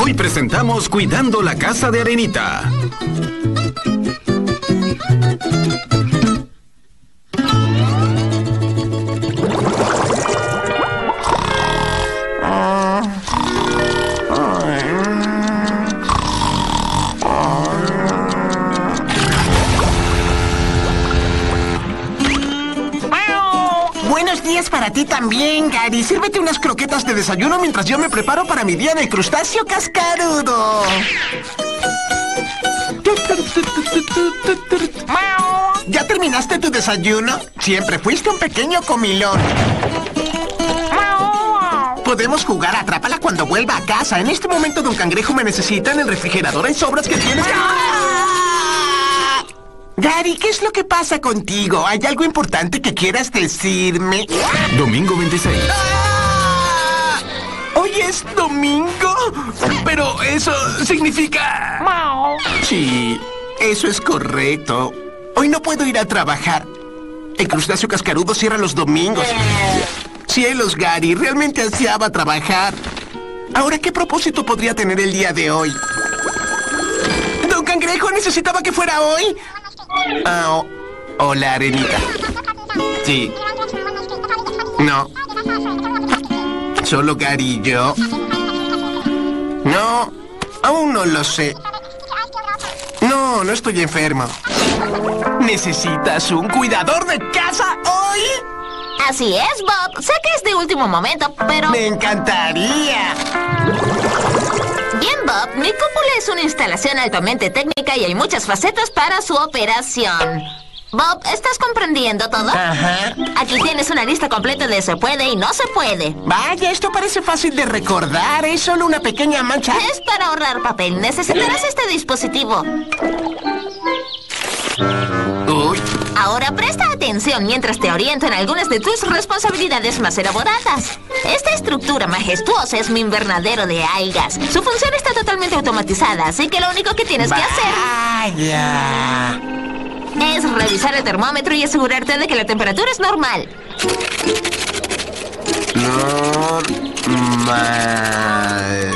Hoy presentamos Cuidando la Casa de Arenita. Buenos días para ti también, Gary. Sírvete unas croquetas de desayuno mientras yo me preparo para mi día en el crustáceo cascarudo. ¿Ya terminaste tu desayuno? Siempre fuiste un pequeño comilón. Podemos jugar a Atrápala cuando vuelva a casa. En este momento Don Cangrejo me necesita en el refrigerador. Hay sobras que tienes que... Gary, ¿qué es lo que pasa contigo? ¿Hay algo importante que quieras decirme? Domingo 26. ¡Ah! ¿Hoy es domingo? Pero eso significa... Sí, eso es correcto. Hoy no puedo ir a trabajar. El crustáceo cascarudo cierra los domingos. Cielos, Gary, realmente ansiaba trabajar. Ahora, ¿qué propósito podría tener el día de hoy? ¿Don Cangrejo necesitaba que fuera hoy? Hola, Arenita. Sí. No. ¿Solo Gary y yo? No, aún no lo sé. No, no estoy enfermo. ¿Necesitas un cuidador de casa hoy? Así es, Bob. Sé que es de último momento, pero... ¡Me encantaría! Bien, Bob. Mi cúpula es una instalación altamente técnica y hay muchas facetas para su operación. Bob, ¿estás comprendiendo todo? Ajá. Aquí tienes una lista completa de se puede y no se puede. Vaya, esto parece fácil de recordar. Es solo una pequeña mancha. Es para ahorrar papel. Necesitarás este dispositivo. Uy. Ahora presta atención mientras te oriento en algunas de tus responsabilidades más elaboradas. Esta estructura majestuosa es mi invernadero de algas. Su función está totalmente automatizada, así que lo único que tienes que hacer Vaya. es revisar el termómetro y asegurarte de que la temperatura es normal. Normal.